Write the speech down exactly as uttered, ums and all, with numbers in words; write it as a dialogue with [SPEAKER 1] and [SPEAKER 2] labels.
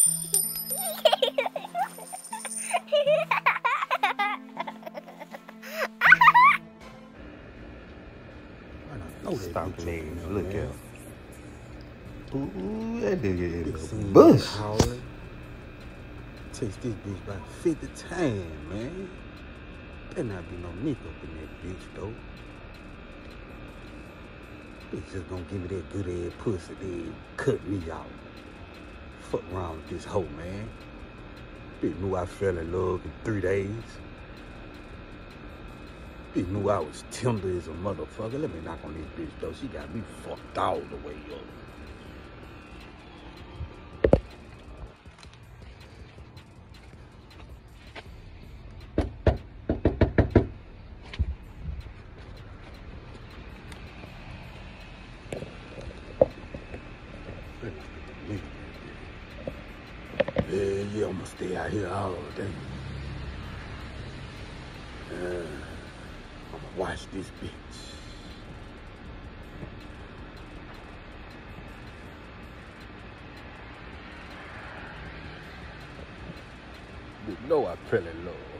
[SPEAKER 1] Stalking niggas, look at him. Ooh, that nigga is a bush.
[SPEAKER 2] Takes this bitch about fifty times, man. Better not be no nigga up in that bitch, though. Bitch just gonna give me that good ass pussy, then cut me out. Fuck around with this hoe, man. Bitch knew I fell in love in three days. Bitch knew I was tender as a motherfucker. Let me knock on this bitch, though. She got me fucked all the way up. Yeah, yeah, I'm gonna stay out here all day. Uh, I'm gonna watch this bitch. You know I fell in love.